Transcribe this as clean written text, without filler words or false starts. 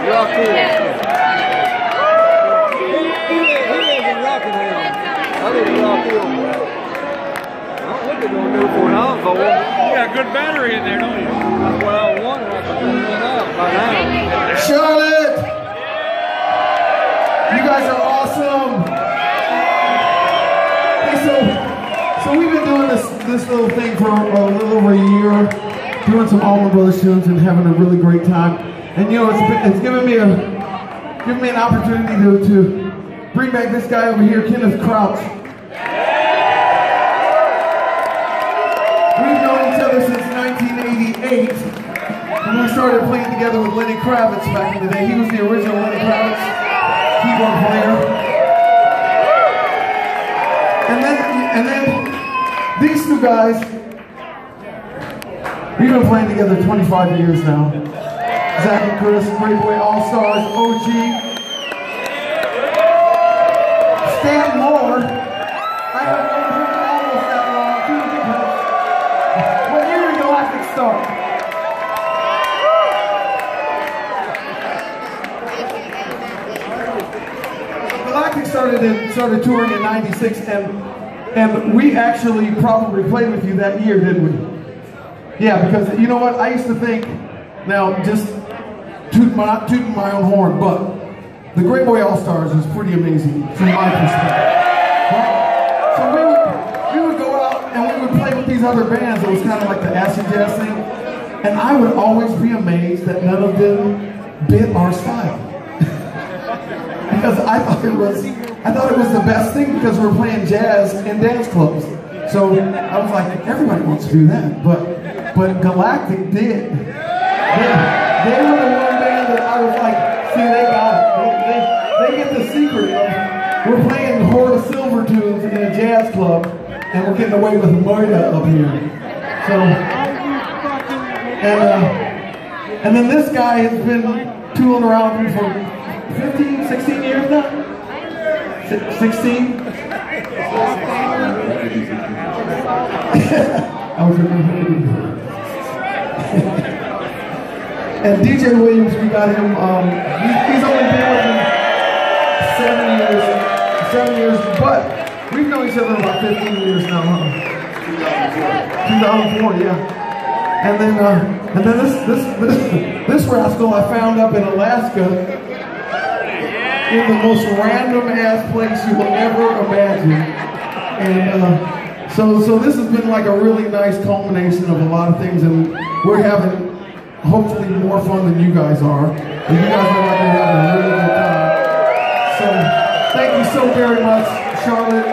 Rockville. He lives in Rockingham. I live in Rockville. I don't think they're going to do it for an encore. You got a good battery in there, don't you? That's what I was wondering. I thought they went out by now. Charlotte! You guys are awesome! Hey, so we've been doing this little thing for a little over a year, doing some Allman Brothers tunes and having a really great time. And you know, it's given me an opportunity to bring back this guy over here, Kenneth Crouch. We've known each other since 1988, when we started playing together with Lenny Kravitz back in the day. He was the original Lenny Kravitz keyboard player. And then these two guys, we've been playing together 25 years now. Zach and Chris, Great Boy All-Stars, OG. Stan Moore, I have known him almost that long too, because what year did Galactic start? Galactic started touring in '96, and we actually probably played with you that year, didn't we? Yeah, because you know what? I used to think, now just not tooting my own horn, but the Great Boy All-Stars is pretty amazing from my perspective. Right? So we would go out and we would play with these other bands. It was kind of like the acid jazz thing, and I would always be amazed that none of them bit our style. Because I thought it was the best thing, because we're playing jazz in dance clubs. So I was like, everybody wants to do that, but Galactic did. They were the one band that I was like, see, they got it. They get the secret of, we're playing Horde of Silver tunes in a jazz club, and we're getting away with murder up here. So, and then this guy has been tooling around with me for 15, 16 years now? 16? I was and DJ Williams, we got him, he's only been with me 7 years, but we've known each other about 15 years now, huh? 2004, yeah. And then this rascal I found up in Alaska, in the most random ass place you will ever imagine. And so this has been like a really nice culmination of a lot of things, and we're having hopefully more fun than you guys are. And you guys are like having a really good time. So thank you so very much, Charlotte.